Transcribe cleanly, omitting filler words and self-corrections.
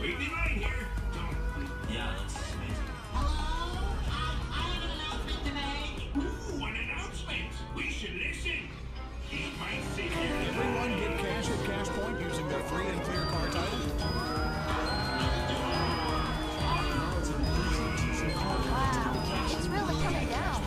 We'd be right here. Yeah, that's amazing. Hello? I have an announcement to make. Ooh, an announcement. We should listen. He might sit here tonight. Everyone get cash at Cash Point using their free and clear car title. Wow, she's really coming down.